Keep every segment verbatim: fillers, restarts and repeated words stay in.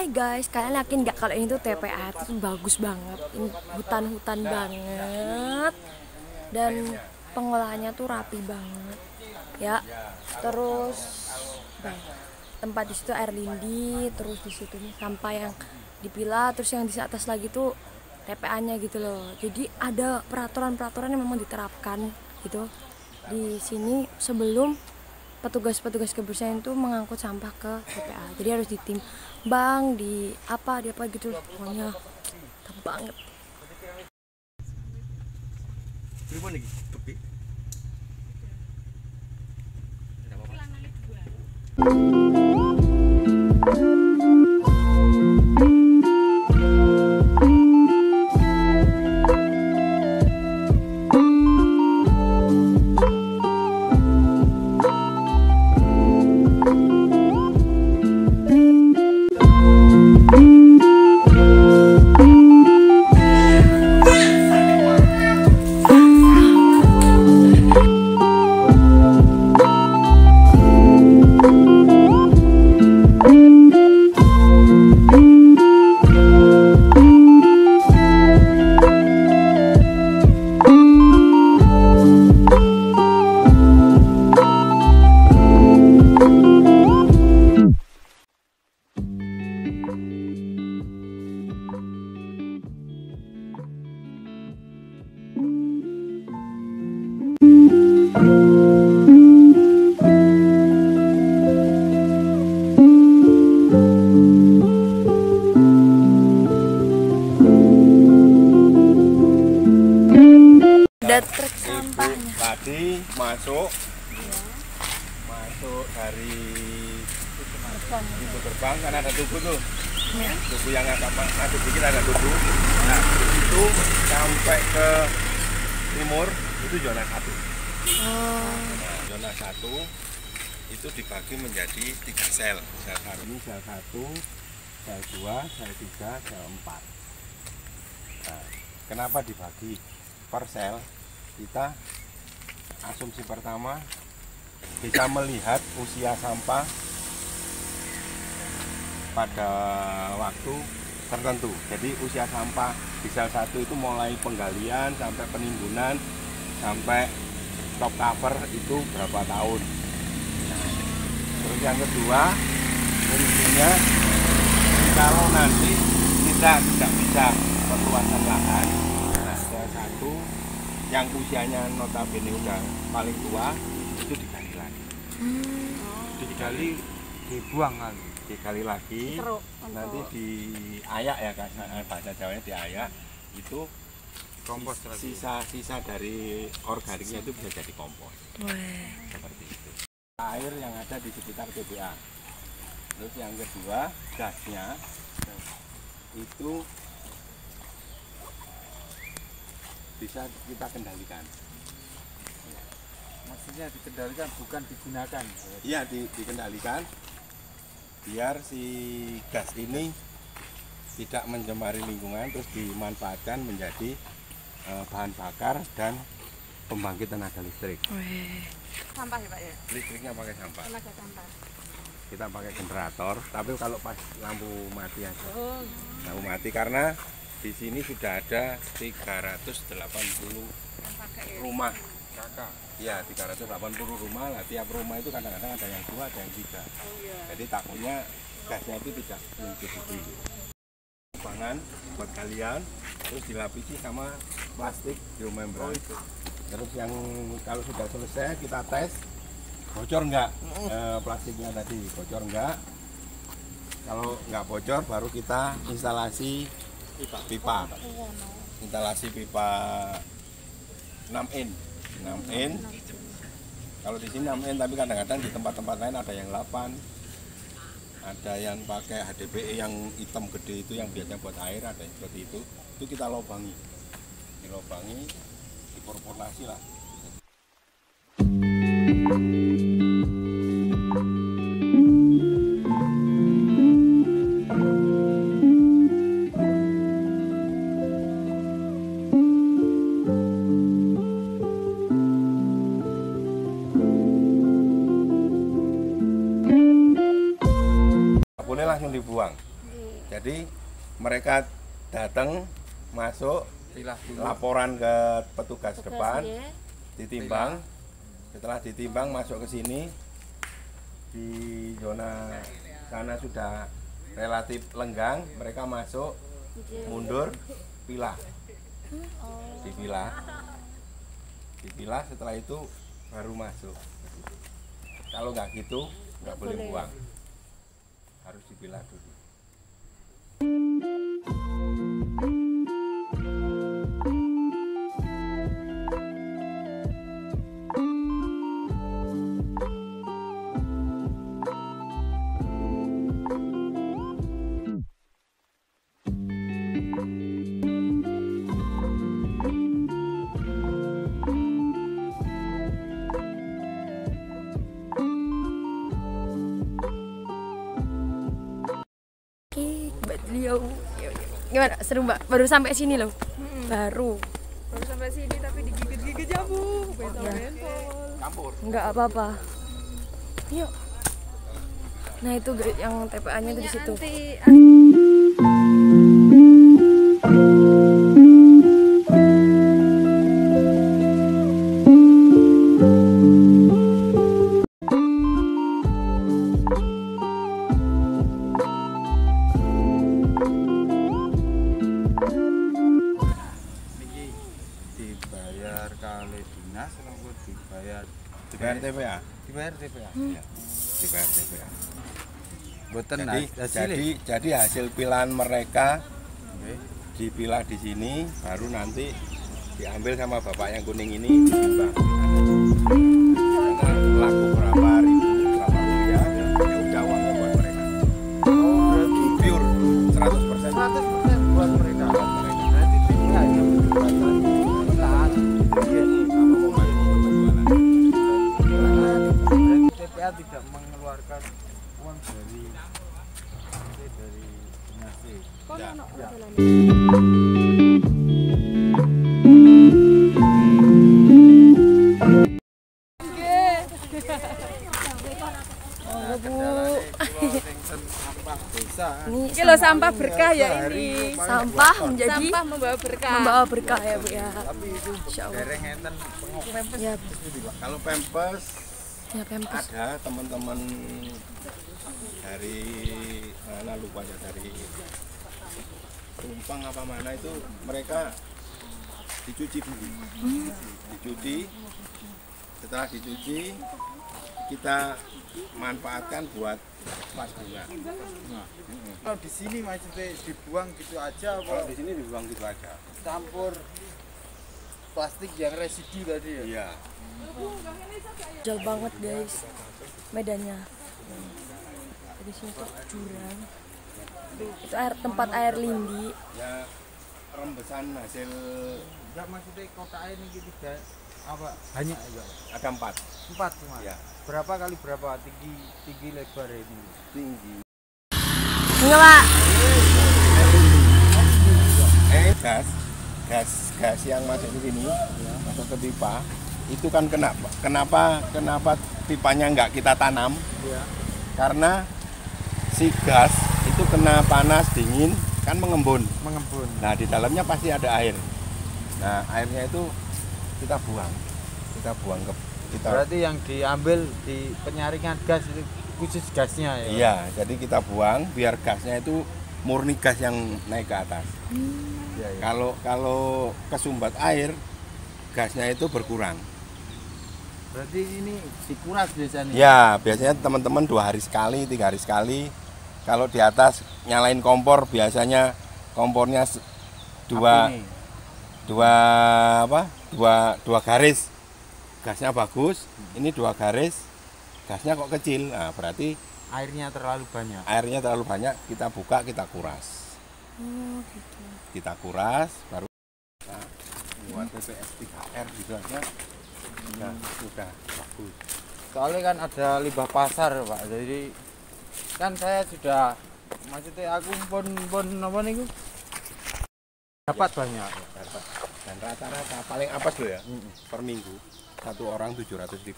Hai guys, kalian yakin nggak kalau ini tuh T P A itu bagus banget, ini hutan-hutan banget dan pengolahannya tuh rapi banget, ya. Terus bah, tempat di situ air lindi, terus di situ nih sampah yang dipilah, terus yang di atas lagi tuh T P A-nya gitu loh. Jadi ada peraturan-peraturan yang memang diterapkan gitu di sini sebelum petugas-petugas kebersihan itu mengangkut sampah ke T P A. Jadi harus ditimbang, di apa, di apa gitu loh. Pokoknya mantap banget. Ada truk sampahnya. Tadi masuk, ya. masuk dari pintu gerbang kan ada tugu tuh, ya. Tugu yang agak masuk dikit ada tugu. Nah itu sampai ke timur itu zona satu. Oh. Nah, zona satu itu dibagi menjadi tiga sel. Sel satu ini sel satu, sel dua, sel tiga, sel empat. Nah, kenapa dibagi per sel? Kita asumsi pertama bisa melihat usia sampah pada waktu tertentu. Jadi usia sampah di sel satu itu mulai penggalian sampai penimbunan sampai top cover itu berapa tahun. Terus yang kedua, fungsinya kalau nanti kita tidak bisa perluasan lahan, nah sel satu yang usianya notabene udah paling tua itu digali lagi. Hmm. Oh. Digali, dibuang lagi, digali lagi. Seru, nanti diayak ya, bahasa Jawanya diayak, itu kompos. Sisa-sisa dari organiknya itu bisa jadi kompos. Weh. Seperti itu. Air yang ada di sekitar T P A. Terus yang kedua, gasnya itu bisa kita kendalikan. Maksudnya dikendalikan, bukan digunakan. Iya, di, dikendalikan biar si gas ini tidak mencemari lingkungan, terus dimanfaatkan menjadi uh, bahan bakar dan pembangkit tenaga listrik. Weh. Sampah ya Pak ya? Listriknya pakai sampah. Tenaga sampah. Kita pakai generator, tapi kalau pas lampu mati aja. Oh. Lampu mati karena di sini sudah ada tiga ratus delapan puluh rumah. Ya, tiga ratus delapan puluh rumah. Nah, tiap rumah itu kadang-kadang ada yang dua, ada yang tiga. Oh, iya. Jadi takutnya gasnya itu tidak mencukupi. Lubangan buat kalian, terus dilapisi sama plastik geomembran. Oh, itu. Terus yang kalau sudah selesai kita tes bocor enggak eh, plastiknya tadi, bocor enggak. Kalau nggak bocor baru kita instalasi pipa, pipa. instalasi pipa enam in enam in. Kalau di sini enam in, tapi kadang-kadang di tempat-tempat lain ada yang delapan, ada yang pakai H D P E yang hitam gede itu yang biasanya buat air, ada yang seperti itu. Itu kita lobangi, dilobangi, diporporasi lah. Boleh langsung dibuang. Jadi mereka datang masuk Pilah dulu. laporan ke petugas Petugas, depan, ya. ditimbang. Setelah ditimbang masuk ke sini, di zona sana sudah relatif lenggang, mereka masuk, mundur, pilah, dipilah, dipilah. Setelah itu baru masuk. Kalau nggak gitu nggak boleh buang, harus dipilah dulu. Oke, Mbak Beliau. Gimana? Seru Mbak? Baru sampai sini loh. Baru. Baru sampai sini tapi digigit-gigit jamu, bentol-bentol. Campur. Nggak apa-apa. Yuk. Nah itu guys, yang T P A-nya tuh di situ. Anti Niki dibayar kali dinas atau dibayar Dibayar T P A. dibayar T P A. Ya, dibayar T P A. Boten Jadi, hasilnya. jadi, jadi hasil pilahan mereka Nggih. dipilah di sini, baru nanti diambil sama bapak yang kuning ini ditimbang. Karena laku berapa ribu, berapa rupiah, ya udah uangnya buat mereka. Oh, berarti Pure seratus persen seratus persen buat mereka. buat mereka. Berarti T P A hanya pendapatan perusahaan. Sama mau bayar untuk penjualan. Berarti T P A tidak mengeluarkan uang dari dari dinas. Ya. Oh, Bu. Sampah desa. Ini Ini loh sampah berkah ya ini. sampah menjadi Sampah membawa berkah. membawa berkah ya Bu ya. Tapi itu Insya Allah. dereng enten pengopeng. Ya Bu. Kalau Pampers Ya Pempes. ada teman-teman dari mana lupa ya, dari Tumpang apa mana itu mereka dicuci dulu, dicuci. Setelah dicuci kita manfaatkan buat vas bunga. Nah, kalau di sini maksudnya dibuang gitu aja Kalau apa di sini dibuang gitu aja. campur plastik yang residu tadi ya? Iya. Jauh banget guys medannya. Dari sini tuh jurang. Itu air tempat air lindi. Ya rembesan hasil Enggak maksudnya kota ini tidak apa banyak ya? ada empat. Empat cuma. Ya. Berapa kali berapa tinggi tinggi lebar ini? Tinggi. Enggak Pak. Eh gas, gas, gas yang masuk ke sini, masuk ke pipa, itu kan kenapa, kenapa, kenapa pipanya nggak kita tanam? Iya. Karena si gas itu kena panas dingin kan mengembun. Mengembun. Nah di dalamnya pasti ada air. Nah airnya itu kita buang, kita buang ke kita. Berarti yang diambil di penyaringan gas itu khusus gasnya ya? Iya, jadi kita buang biar gasnya itu murni gas yang naik ke atas. Iya, iya. Kalau kalau kesumbat air, gasnya itu berkurang. Berarti ini dikuras biasanya? Ya, biasanya teman-teman dua hari sekali, tiga hari sekali. Kalau di atas nyalain kompor, biasanya kompornya se- dua Api nih. dua apa? Dua dua garis. Gasnya bagus. Ini dua garis. Gasnya kok kecil. Nah, berarti Airnya terlalu banyak. airnya terlalu banyak. Kita buka, kita kuras. Oh gitu. Kita kuras, baru kita buat P P S tiga R gitu aja. Nah, sudah bagus. Soalnya kan ada limbah pasar Pak, jadi kan saya sudah maksudnya aku pun pun apa nih dapat banyak. Dapat. Dan rata-rata paling apa loh ya? Per minggu satu orang tujuh ratus ribu.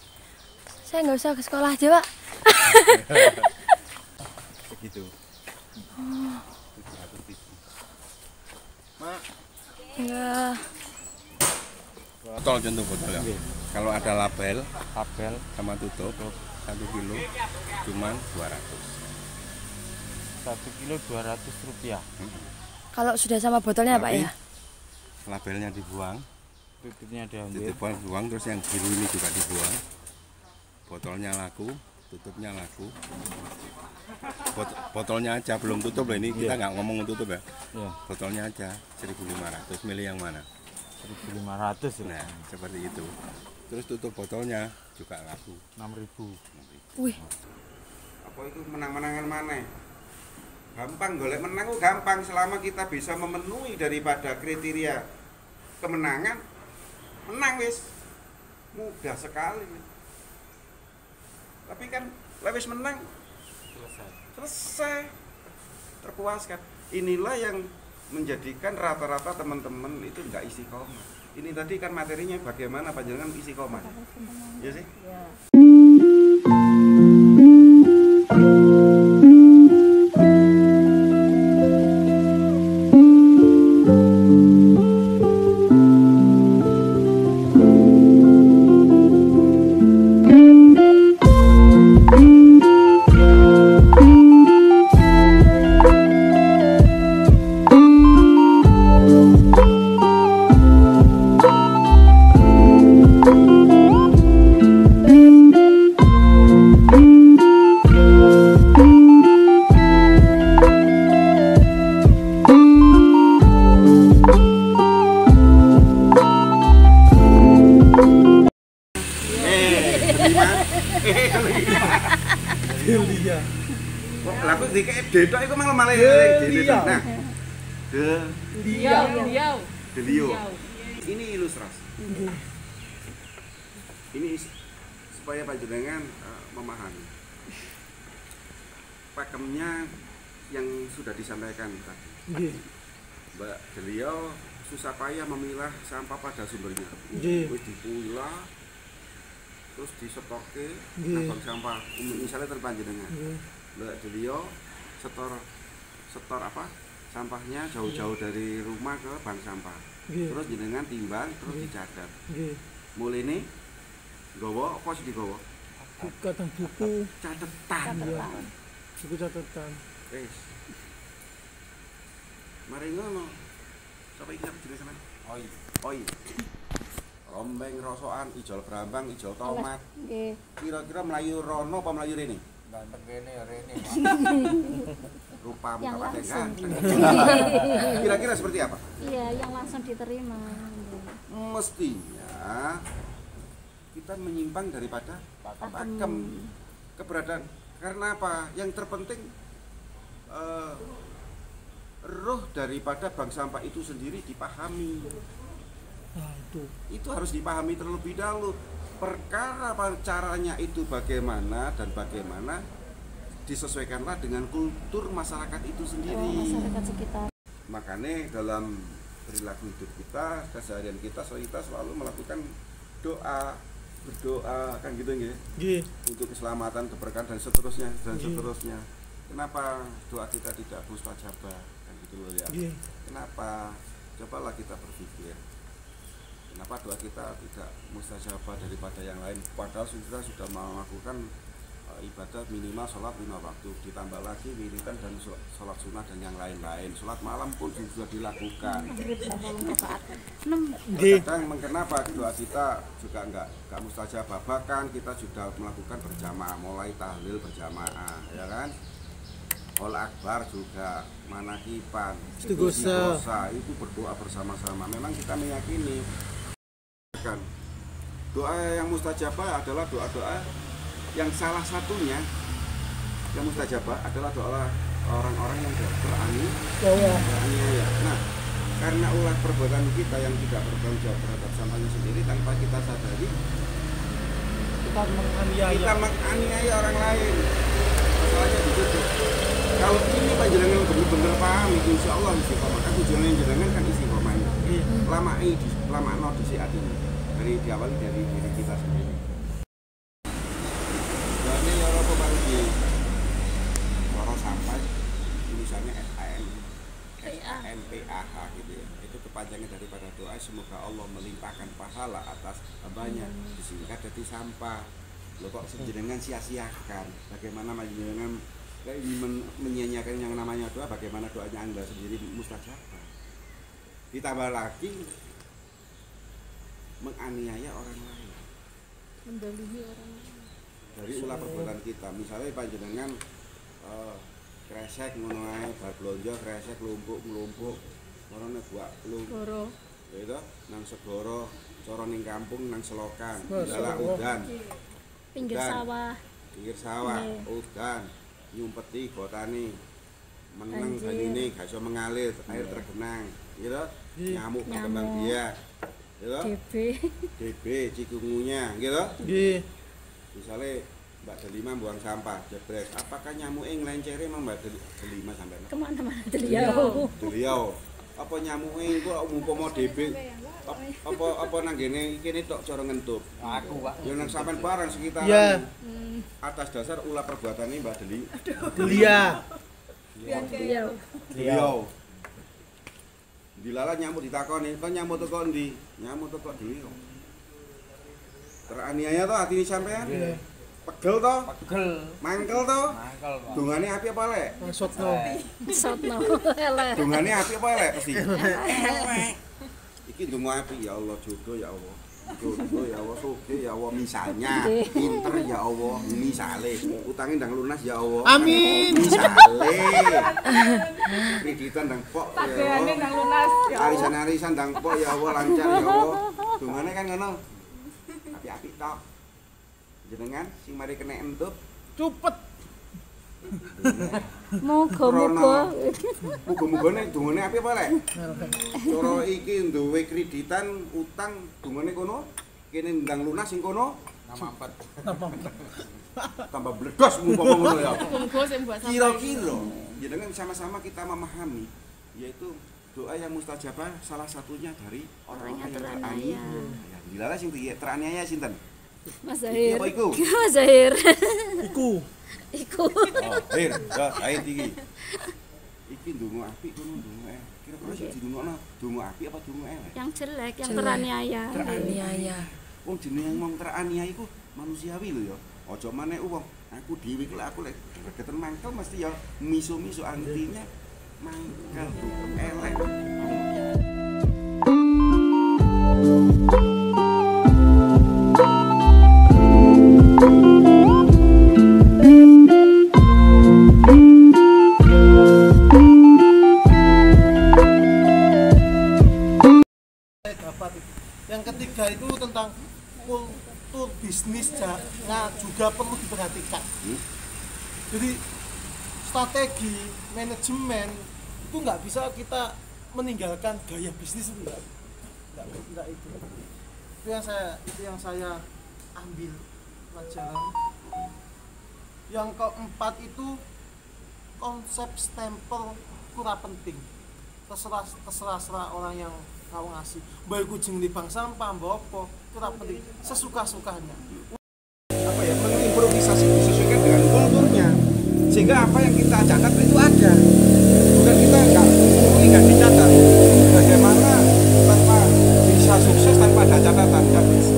Saya nggak usah ke sekolah aja Pak. Begitu. tujuh ratus ribu. Mak, Enggak. botol contoh botol ya. Kalau ada label Label sama tutup satu kilo cuman dua ratus. satu kilo dua ratus rupiah. Kalau sudah sama botolnya Pak Tapi ya? labelnya dibuang, Tutupnya diambil. tutupnya dibuang, terus yang biru ini juga dibuang. Botolnya laku, tutupnya laku. Bot- botolnya aja belum tutup loh ini, kita nggak ngomong tutup ya. Iya, Botolnya aja seribu lima ratus, milih yang mana? seribu lima ratus ya. Nah, seperti itu. Terus tutup botolnya juga laku. enam ribu. Wih, Apa itu menang-menangan mana? Gampang, golek menang itu gampang selama kita bisa memenuhi daripada kriteria kemenangan. Menang wis. Mudah sekali. Tapi kan lewis menang Selesai. selesai. Terpuaskan. Inilah yang menjadikan rata-rata teman-teman itu nggak isi koma. Ini tadi kan materinya bagaimana panjangan isi koma. Ya sih? Kok laku dikek dedok iku malah malah dedok. Nah. De Diau, diau. Delio. Ini ilustrasi. Ini is- supaya panjenengan uh, memahami pakemnya yang sudah disampaikan tadi. Mbak Delio susah payah memilah sampah pada sumbernya. Wis dipilah terus disetoke nang bank sampah. Misalnya terpanjenengan. Mbak Delio setor setor apa? Sampahnya jauh-jauh dari rumah ke bank sampah. Terus jenengan timbang terus dicatat. Mulai ini gowo apa sih digowo? Kadang buku, Catetan. buku catatan. Wis. Mari ngono. Sapa iki jenenge sampean? Oi. Oi. Rombeng rosokan, ijol brambang, ijol tomat. Nggih. Kira-kira melayu rono apa melayu rene? Ganteng kene ya rene. Rupamu Yang kapan langsung. ganteng. Kira-kira seperti apa? Iya, yang langsung diterima. Mestinya kita menyimpang daripada pakem keberadaan. Karena apa? Yang terpenting eh, roh daripada bank sampah itu sendiri dipahami. Nah, itu. Itu harus dipahami terlebih dahulu. Perkara apa caranya itu bagaimana dan bagaimana disesuaikanlah dengan kultur masyarakat itu sendiri. Oh, masyarakat sekitar. Makanya dalam perilaku hidup kita, keseharian kita, kita selalu melakukan doa, berdoa kan gitu nggih, Nggih. untuk keselamatan, keberkahan dan seterusnya dan Nggih. seterusnya. Kenapa doa kita tidak mustajabah kan gitu loh ya? Nggih. Kenapa? Cobalah kita berpikir. Kenapa doa kita tidak mustajabah daripada yang lain? Padahal kita sudah melakukan uh, ibadah minimal sholat lima waktu, ditambah lagi wiridan dan shol- sholat sunnah dan yang lain-lain. Sholat malam pun sudah dilakukan. Nggih. Kadang kenapa doa kita juga enggak enggak mustajabah, bahkan kita sudah melakukan berjamaah, mulai tahlil berjamaah, ya kan? All Akbar juga, manakipan, Istighosa. istighosa, itu berdoa bersama-sama. Memang kita meyakini kan doa yang mustajabah adalah doa-doa yang salah satunya yang mustajabah adalah doa orang-orang yang terani Bahwa teraniaya. Nah, karena ulah perbuatan kita yang tidak bertanggung jawab terhadap sampahnya sendiri tanpa kita sadari, kita menganiaya. kita menganiaya orang lain. Masalahnya di situ. Kalau ini panjenengan benar-benar paham, insya Allah istiqomah. Kan tujuannya jenengan kan istiqomah. Nggih. Lama ini, lama no di hati ini. Dari diawali dari diri kita sendiri. Dan ini orang baru di lorong sampai. Ini misalnya S A M S A M P A H gitu ya. Itu kepanjangan daripada doa semoga Allah melimpahkan pahala atas hambanya, disingkat jadi sampah. Lo kok jenengan sia-siakan? Bagaimana jenengan men menyanyiakan yang namanya doa? Bagaimana doanya Anda sendiri mustajabah? Ditambah lagi menganiaya orang lain, Mendolimi orang lain. dari ulah perbuatan kita. Misalnya panjenengan uh, kresek ngono ae, bar blonjo kresek lumpuk-lumpuk, orone buak lu. Goro. Gitu, nang segoro, cara ning kampung nang selokan, dalah udan. Pinggir Udan. sawah. Pinggir sawah, Nggih. udan, nyumpeti botani. Meneng Banjir. banyune gak iso mengalir, air tergenang, gitu. Nyamuk berkembang Nyamuk. biak. Gitu. D B. D B cikungunya, gitu. Nggih. Misalnya Mbak Delima buang sampah, jebres. Apakah nyamuknya ngelenceri emang Mbak Del- Delima sampai Kemana-mana beliau. Beliau apa nyamuknya itu umpama D B ap- apa apa nang gene kene tok cara ngentup. Aku, Pak. Ya nang sampean barang sekitaran. Iya. Atas dasar ulah perbuatannya Mbak Deli. Delia. Beliau. Beliau. Dilala nyamuk ditakoni, "Kok nyamuk teko ndi?" Nyamuk teko beliau. Teraniaya toh hati sampean? Nggih. Pegel toh? Pegel. Mangkel toh? Mangkel, Pak. Dungane api apa elek? Maksudno. Sotno. Elek. Dungane api apa elek mesti? Elek. Iki donga api ya Allah, jodoh ya Allah. Jodoh ya Allah, sugih ya Allah misalnya, pinter ya Allah, misale, utangin ndang lunas ya Allah. Amin. Misale. Kreditan ndang pok ya Tagihannya Allah. nang lunas ya Allah. Arisan-arisan ndang pok ya Allah lancar ya Allah. Dungane kan ngono. Api-api tok. Jenengan sing mari kena entut Cupet. Moga-moga. muga-muga nek dungane api apa lek? Cara iki duwe kreditan utang dungane kono, kene ndang lunas sing kono Nama empat. tambah bledos mumpama ngono ya. Muga sing buat sampai. Kira-kira jenengan sama-sama kita memahami yaitu doa yang mustajabah salah satunya dari orang-orang yang teraniaya. Ya, dilala sing teraniaya sinten? Mas Zahir. Apa iku? Mas Zahir. Iku. Iku. Oh, Hir, ya ae iki. Iki ndonga apik kono ndonga. Kira-kira sing didongakno ndonga apik apa ndonga elek? Yang jelek, yang Jelek. teraniaya. Teraniaya. Wong jenenge wong teraniaya iku manusiawi lho ya. Aja maneh wong aku dhewe iki lek aku lek gregeten mangkel mesti ya miso-miso artinya mangkel tuh elek. Dapat. Yang ketiga itu tentang kultur bisnis ja- nah, juga perlu diperhatikan. Hmm? Jadi strategi manajemen itu nggak bisa kita meninggalkan gaya bisnis itu enggak. Enggak, enggak itu. Itu yang saya itu yang saya ambil pelajaran. Yang keempat itu konsep stempel kurang penting. Terserah terserah terserah orang yang kau ngasih. Baik kucing di bank sampah, mbak apa, kurang penting. Sesuka-sukanya. Apa ya mengimprovisasi disesuaikan dengan kulturnya sehingga apa yang kita catat itu ada bukan kita nggak nggak dicatat bagaimana tanpa bisa sukses tanpa ada catatan nggak bisa.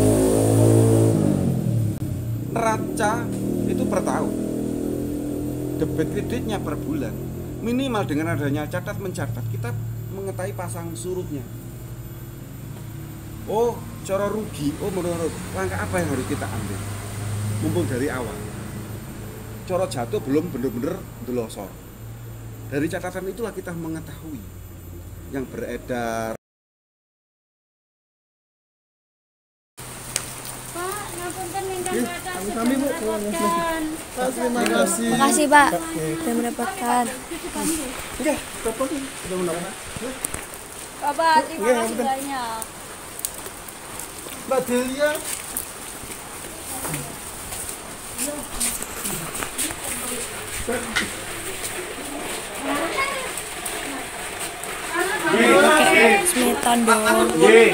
Neraca itu per tahun debit kreditnya per bulan minimal dengan adanya catat mencatat kita mengetahui pasang surutnya. Oh cara rugi, oh menurut langkah apa yang harus kita ambil mumpung dari awal cara jatuh belum bener-bener delosor. Dari catatan itulah kita mengetahui yang beredar. Pak, ngapunten ingkang kathah kami Bu. Terima kasih. Makasih Pak, sudah mendapatkan. Oke, telepon udah menang. Bapak, terima kasih banyak. Mbak Delia. Smetan dong.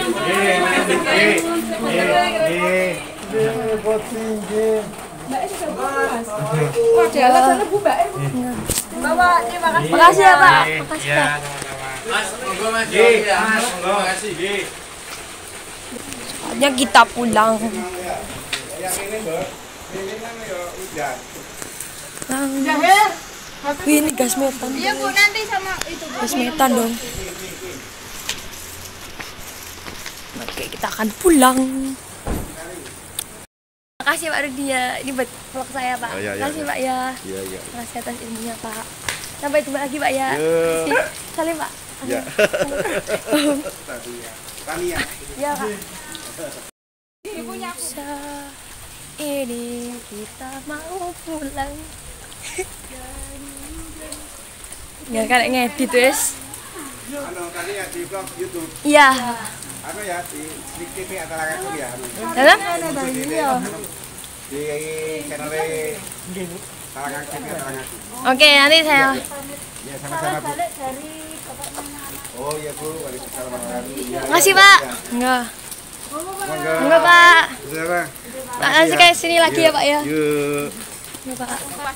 Eh, buat tinggi. Wah, jalan sana Bu Mbak. Bapak, terima kasih. Makasih ya Pak. Makasih Iya, Pak. sama-sama. Mas, monggo Mas. Iya, Mas, monggo. Makasih. Nggih. Saatnya kita pulang. Yang ini, Mbak. Ini kan ya hujan. Nah, wih, ini gas metan. Iya Bu, nanti sama itu Bu. Gas metan dong. Oke, kita akan pulang. Makasih Pak Rudi ya. Ini buat vlog saya Pak. Oh, iya, iya, Makasih iya. Pak ya. Iya, iya. Makasih atas ilmunya Pak. Sampai jumpa lagi Pak ya. Yo. Makasih. Salim Pak. Ya. Tania. Iya Kak. Bisa ini kita mau pulang. Nggak kayak ngedit wes. Anu tadi ya di vlog YouTube. Iya. Anu ya di Sneak T V antara aku ya. Dalam? Di channel Talangan T V antara aku. Oke, nanti saya. Ya sama-sama Bu. Balik dari Bapak Mana. Oh iya Bu, waalaikumsalam warahmatullahi wabarakatuh. Makasih Pak. Enggak. Monggo. Enggak Pak. Sudah, Bang. Pak nanti kayak sini lagi ya Pak ya. Yuk. Enggak Pak.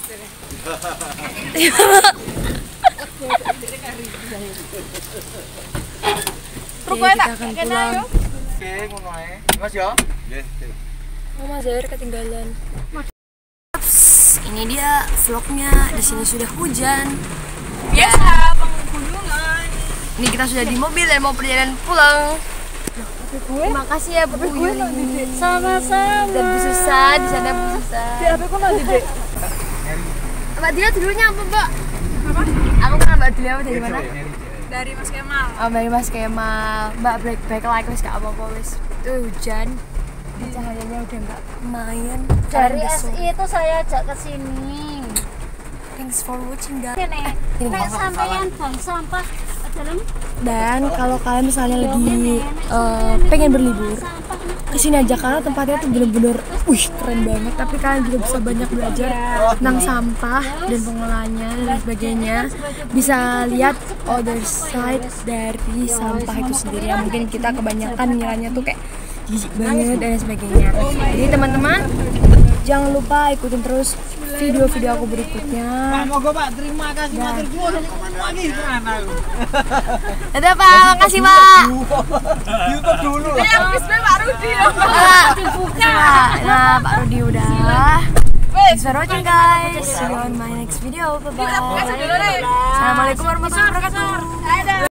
Oke, kita akan pulang. Oke, ngono ae. Mas ya. Oh, Mas Zair ketinggalan. Ups, ini dia vlognya. Di sini sudah hujan. Biasa penggunungan. Ini kita sudah di mobil dan mau perjalanan pulang. Terima kasih ya Bu Yuli. Sama-sama. Dan Bu Susan, di sana Bu Susan. Di H P ku nanti dek. Mbak Dila dulunya apa Mbak? Apa? Aku kenal Mbak Dila dari mana? Dari Mas Kemal. Oh, dari Mas Kemal. Mbak break break like wis gak apa-apa wis. Itu hujan. Cahayanya udah nggak main. Dari Karena S I itu saya ajak ke sini. Thanks for watching guys. Ini, nek sampeyan bang sampah dalam Dan kalau kalian misalnya lagi eh, pengen berlibur, kesini aja karena tempatnya tuh bener-bener, wih keren banget. Tapi kalian juga bisa banyak belajar tentang sampah dan pengolahannya dan sebagainya. Bisa lihat other side dari sampah itu sendiri. Yang mungkin kita kebanyakan ngiranya tuh kayak jijik banget dan sebagainya. Jadi teman-teman jangan lupa ikutin terus video-video aku berikutnya. Moga Pak, terima kasih matur nuwun lagi mana. Dadah Pak, makasih Pak. YouTube dulu. Ya habis Pak Rudi. Pak, Pak. Nah, Pak Rudi udah. Thanks for watching guys. See you on my next video. Bye bye. Assalamualaikum warahmatullahi wabarakatuh.